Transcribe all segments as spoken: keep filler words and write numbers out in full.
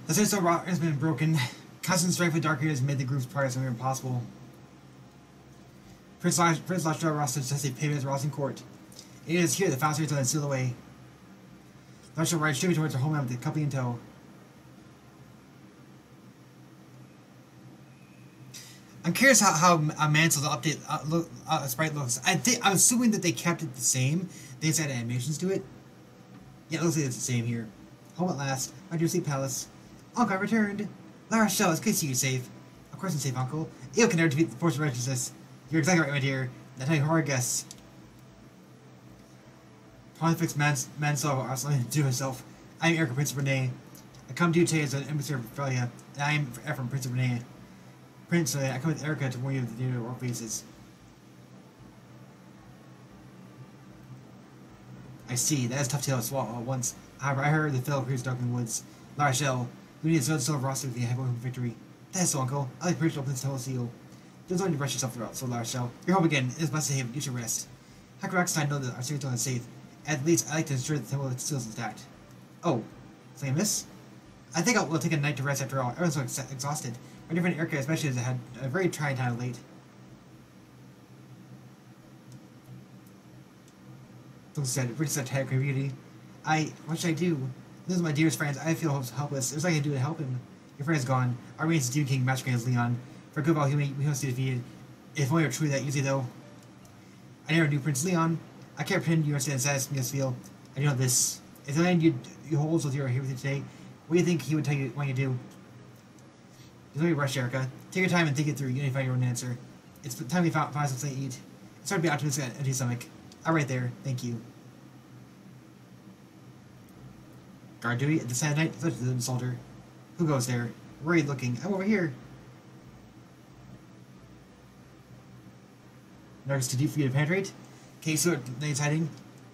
The Sacred Rock has been broken. Constant strife with Dark Years made the group's progress nearly impossible. Prince Lodge, Prince Lodge Ross suggests a payment at Rossing Court. It is here the final series are sealed away. Lodge shall ride straight towards her homeland with the company in tow. I'm curious how, how uh, Mansel's update uh, look, uh, sprite looks. I think I'm assuming that they kept it the same. They just added animations to it. Yeah, it looks like it's the same here. Home at last, my dear sleep palace. Uncle, I returned. Lara Shell, it's good to see you safe. Of course I'm safe, Uncle. You can never defeat the force of righteousness. You're exactly right, my dear. That's how you hard guess. Pontifex Mans Mansel are something to do himself. I am Erica, Prince of Renee. I come to you today as an emissary of Australia, and I am Ephraim, Prince of Renee. Prince, uh, I come with Erica to warn you of the new world faces. I see, that is a tough tale to swallow all at once. However, I heard the fellow creatures dark in the woods. Lara Shell, we need to silver roster with the heavy victory. That is so, Uncle. I like to open this tunnel seal. Don't only rush yourself throughout, so Lara Shell. You're home again. It is blessed to him. You should rest. How can Rockstein know that our secret is safe? At least I like to ensure that the temple still is intact. Oh, something amiss? I think I'll we'll take a night to rest after all. Everyone's so ex exhausted. My dear friend Erica, especially, has had a very trying time of late. Don't said, Rich said, tired community. I, what should I do? Those are my dearest friends. I feel helpless. There's nothing I can do to help him. Your friend is gone. Our main Steve King masquerading as Leon. For good of all human, we must be defeated. If only it were true that easy, though. I never knew Prince Leon. I can't pretend you understand the sadness me feel. I know this. If the man you, you hold with you are here with you today, what do you think he would tell you when you do? There's no rush, Erica. Take your time and think it through. You need to find your own answer. It's time we find, find something to eat. It's hard to be optimistic at an empty stomach. I'm right there. Thank you. Guard duty at the sad night? Such an insulter. Who goes there? Worried looking. I'm over here. Nervous too deep for you to penetrate? Okay, so what night's hiding?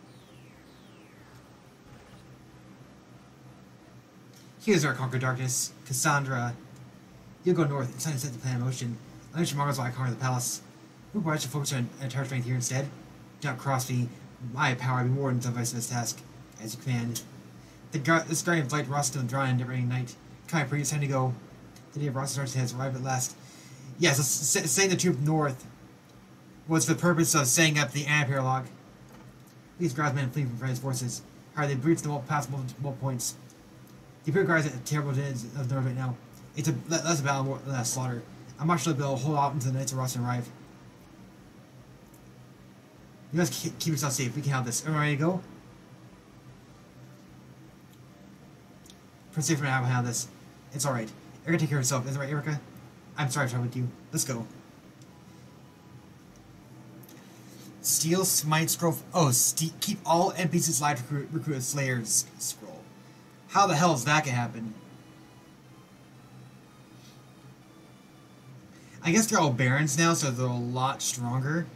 Here's our conquer darkness. Cassandra. You'll go north. It's time to set the plan in motion. Unless your Mars will conquer the palace. Who provides to focus on entire strength here instead? Do not cross me. My power will be more than suffice for this task. As you command. The guard, this guardian of light Ross and drawn into rainy night. Come on, it's time to go. The day of Ross starts has arrived at last. Yes, let's send the troop north was for the purpose of setting up the anti-paralog. These guards men fleeing from Fred's forces. How they breach the wall past multiple points. The Imperial guards at a terrible distance of north right now. It's a less a battle, more than a slaughter. I'm not sure they'll hold out until the Knights of Ross arrive. You must keep yourself safe. We can handle this. Everyone ready to go? Prince Safer and I will handle this. It's alright. Erica, take care of herself. Is it right, Erica? I'm sorry to travel with you. Let's go. Steel Smite Scroll. Oh, keep all N P Cs alive to recruit, recruit a Slayer's Scroll. How the hell is that gonna happen? I guess they're all Barons now, so they're a lot stronger.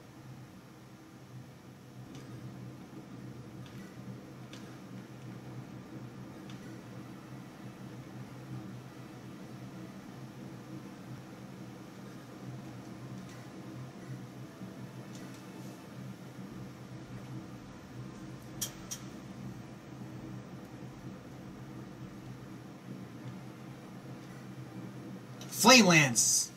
Flame Lance!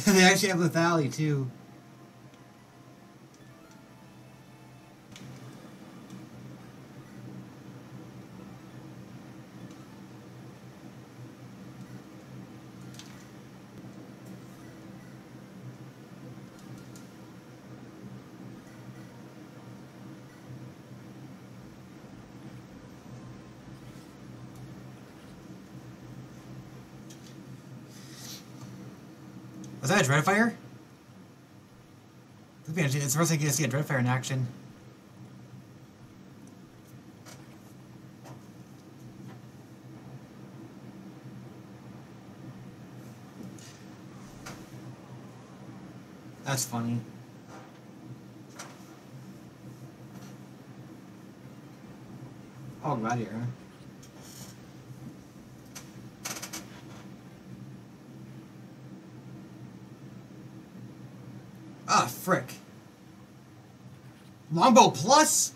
They actually have lethality too. Was that a Dreadfire? It's the first time I see a Dreadfire in action. That's funny. Oh, Gladiator, huh? Ah, frick. Longbow plus?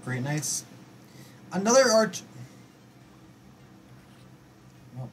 Great Knights. Another arch... Well.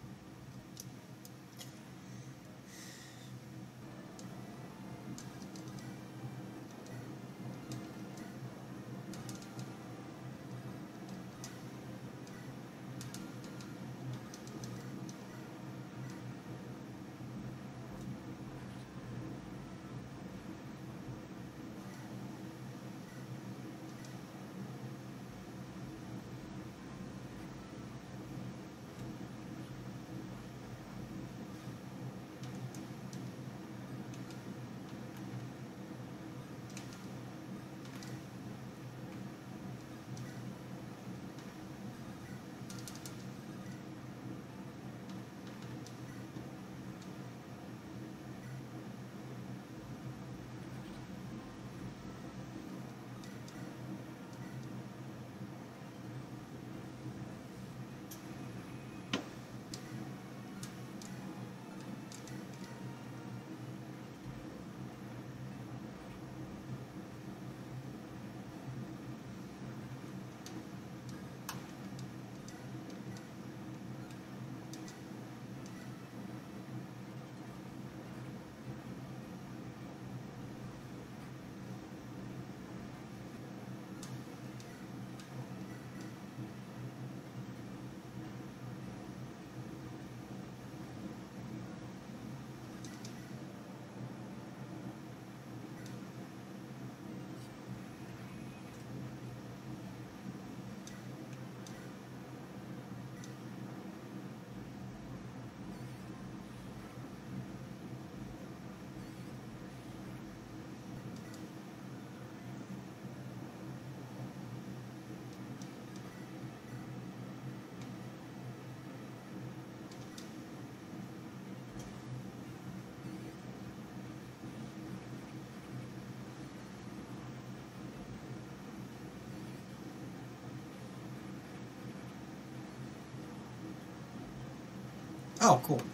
Oh, cool.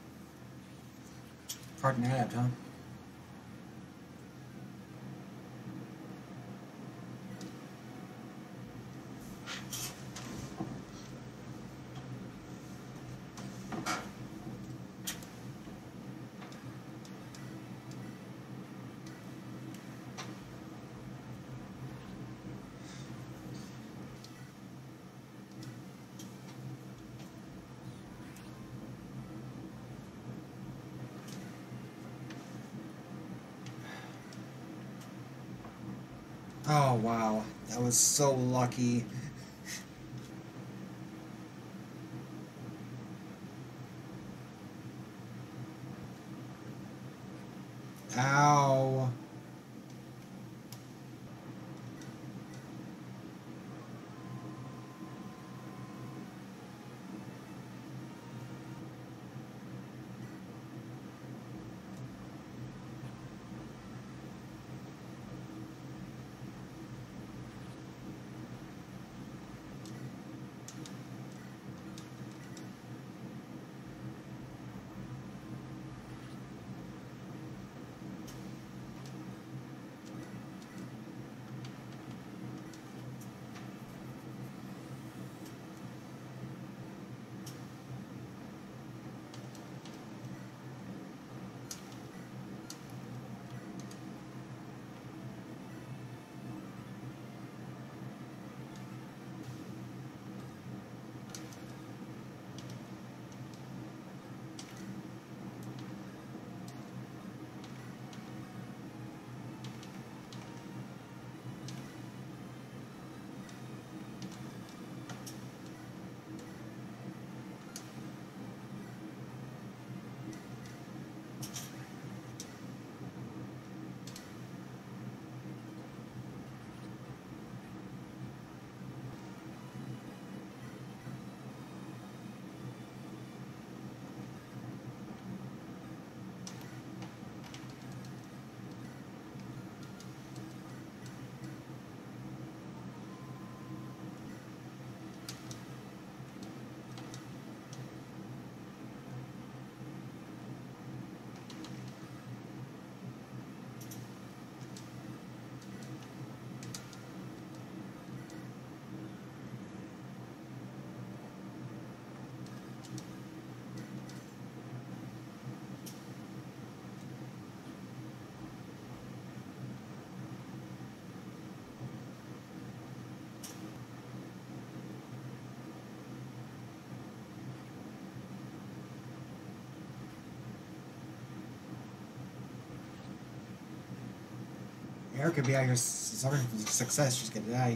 Pardon that, huh? Oh, wow. That was so lucky. Ow. Eric could be out here suffering from success. She's gonna die.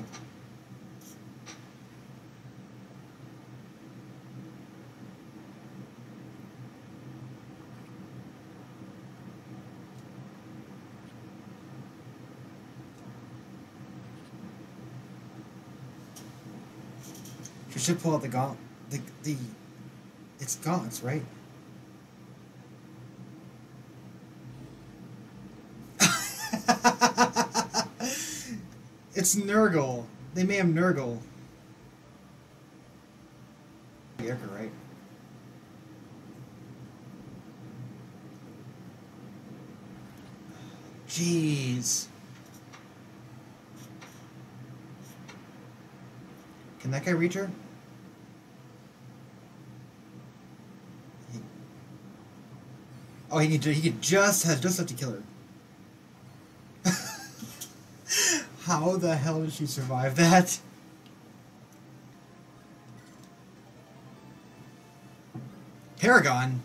She should pull out the gaunt. The the. It's gaunts, right? It's Nurgle. They made him Nurgle. Erica, right? Jeez. Can that guy reach her? He... Oh, he can. He can just has just have to kill her. How the hell did she survive that? Paragon?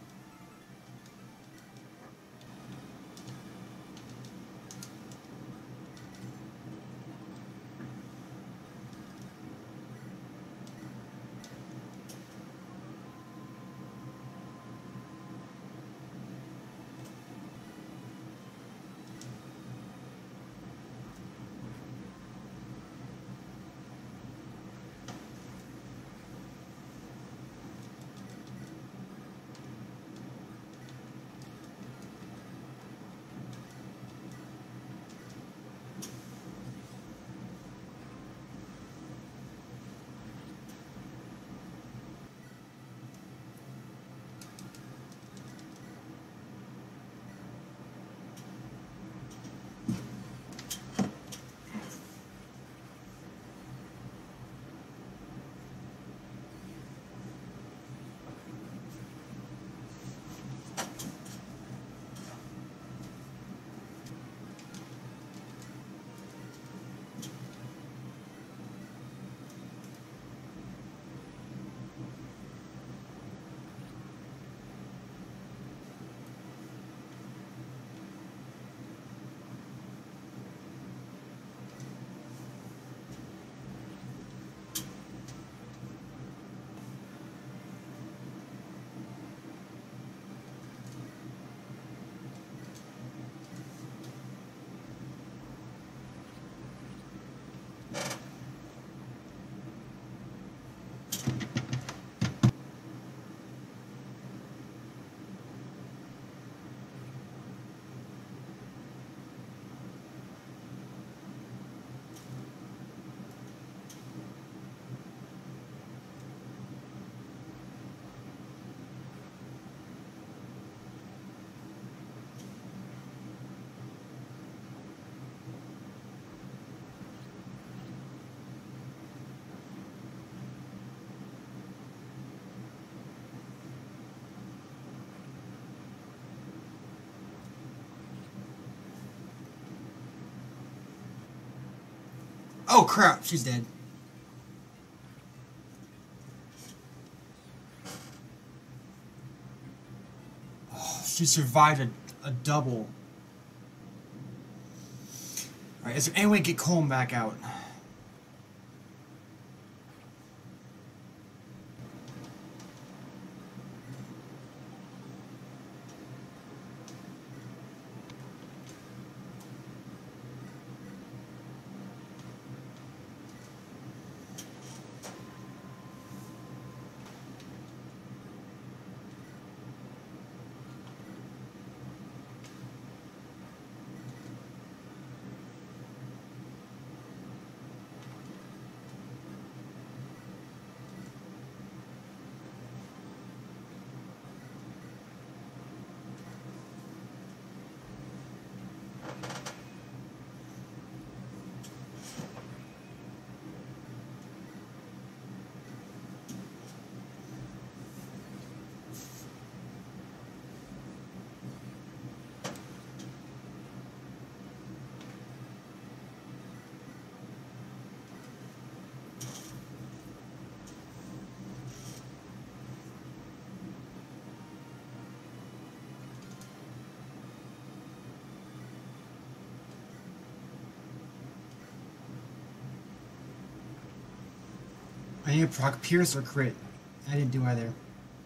Oh crap, she's dead. Oh, she survived a, a double. Alright, is there any way to get Colm back out? I need to proc Pierce or crit. I didn't do either.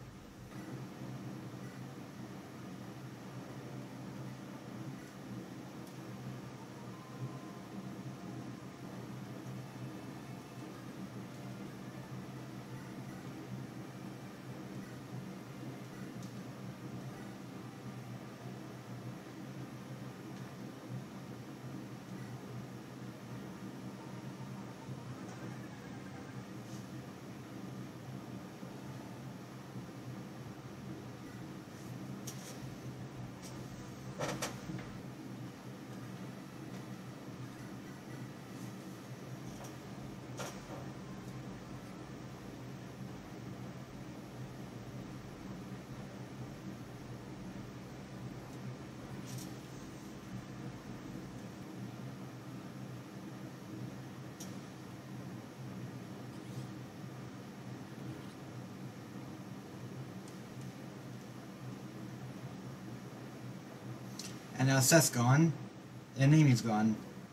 And now Seth's gone, and Amy's gone.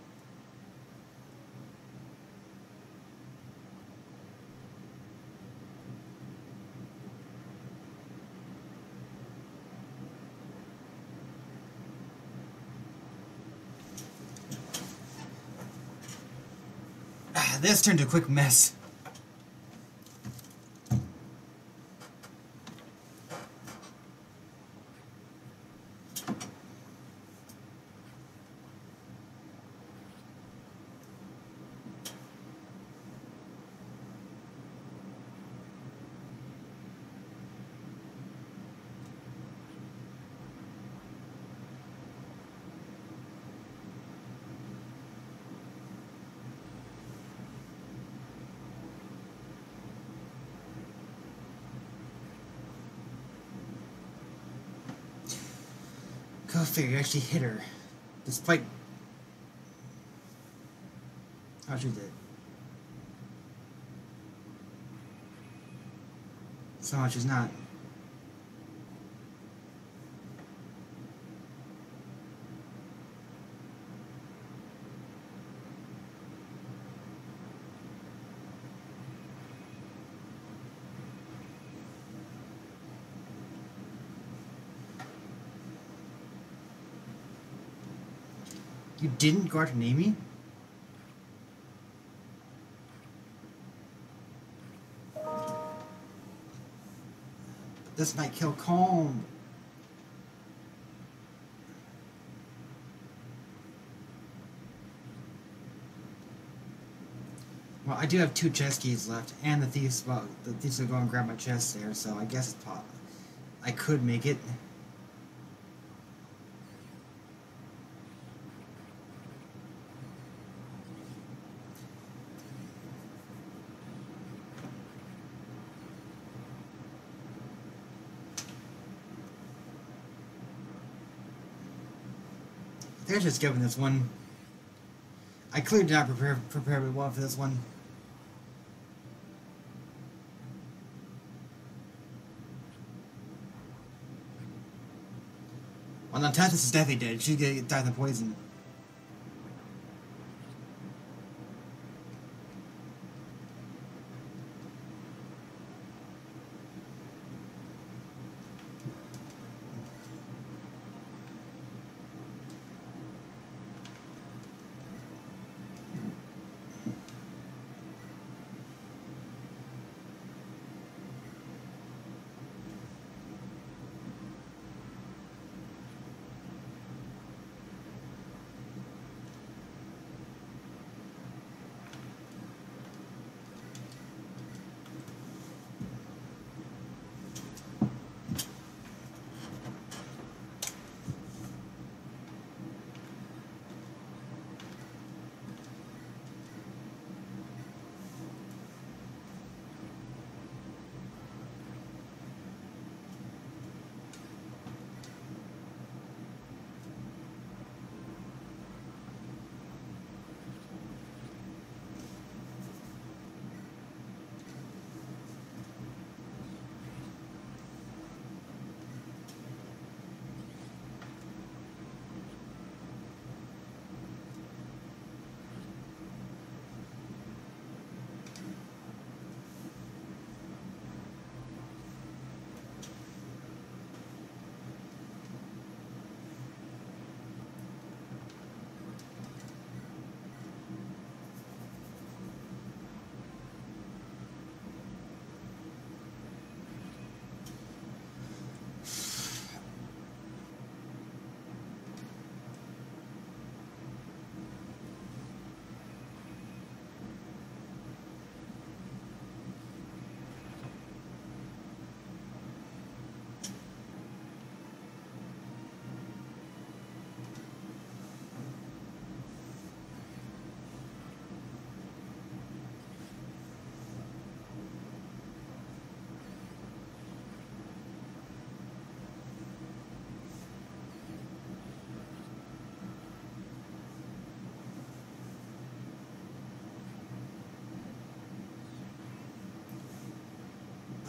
This turned to a quick mess. Go figure, you actually hit her. Despite... Oh, she did. So she's not. You didn't go after Nami? This might kill Calm. Well, I do have two chest keys left, and the thieves. Well, the thieves will go and grab my chest there, so I guess it's pop. I could make it. They're just giving this one. I clearly did not prepare prepare well for this one. Well, now Tathis is definitely dead. She's gonna die of the poison.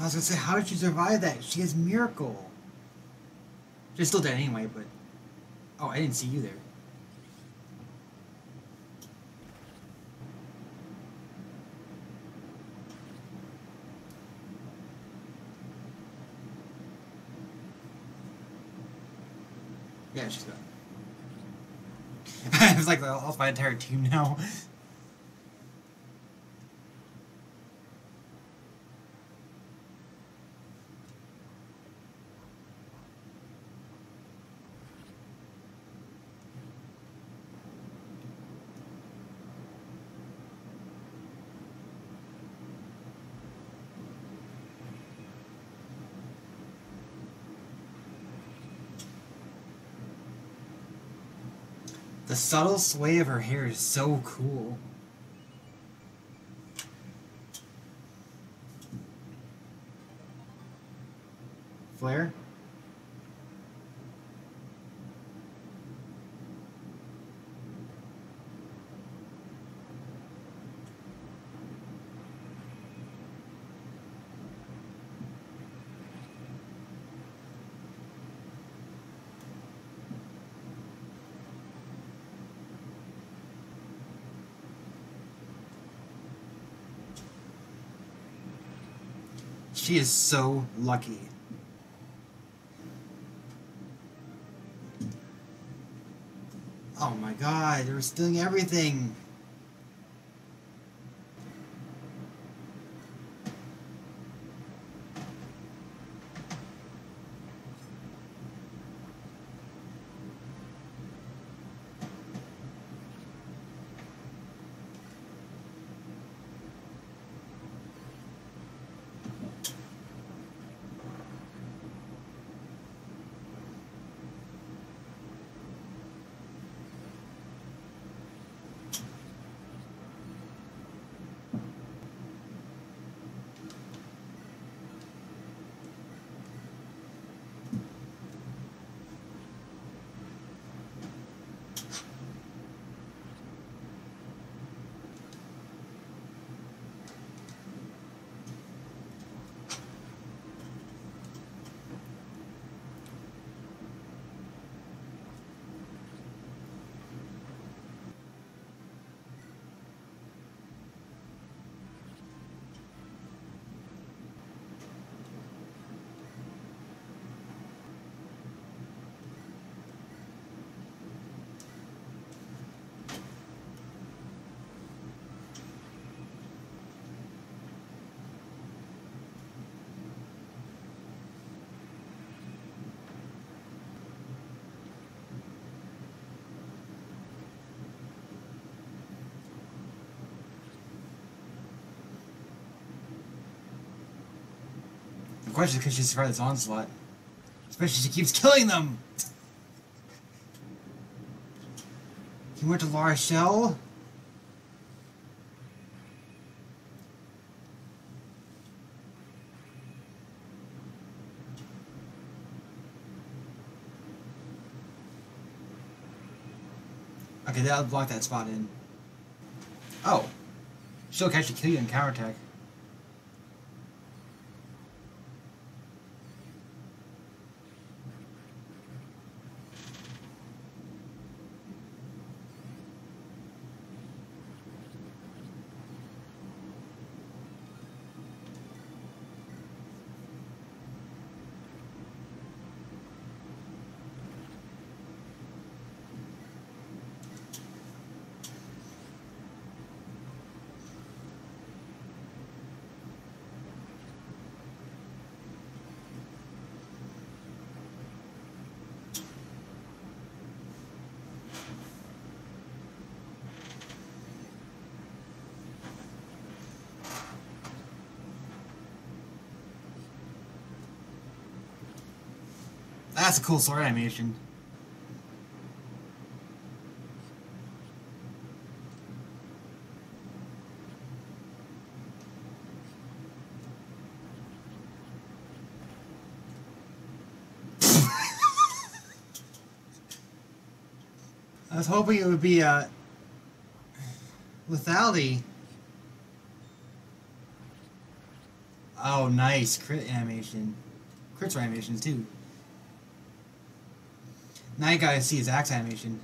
was gonna say, how did she survive that? She has Miracle. She's still dead anyway, but... Oh, I didn't see you there. Yeah, she's gone. I was like, I lost my entire team now. The subtle sway of her hair is so cool. Flare? She is so lucky. Oh my god, they were stealing everything. The question is, because she survived this onslaught. Especially she keeps killing them! He went to La Rochelle? Okay, that'll block that spot in. Oh. She'll actually kill you in counterattack. That's a cool sword animation. I was hoping it would be uh, lethality. Oh, nice. Crit animation. Crits animations, too. Now you gotta see his axe animation.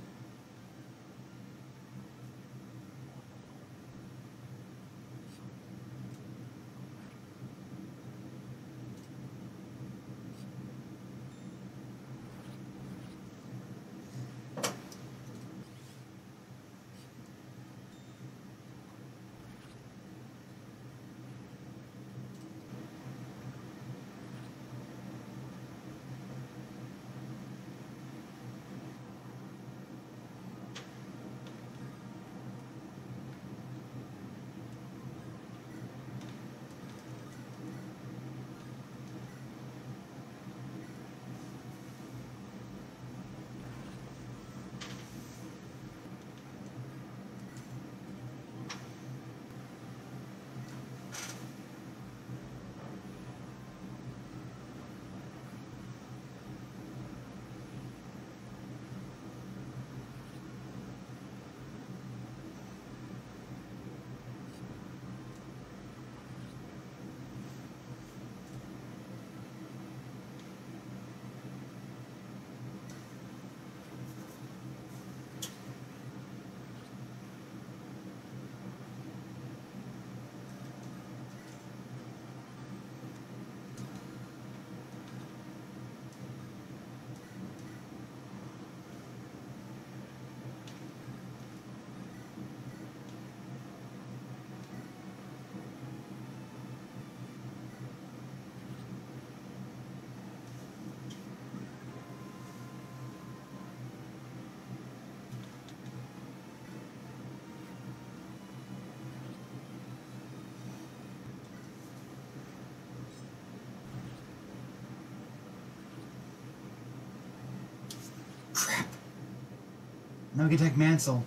Crap. Now we can attack Mansel.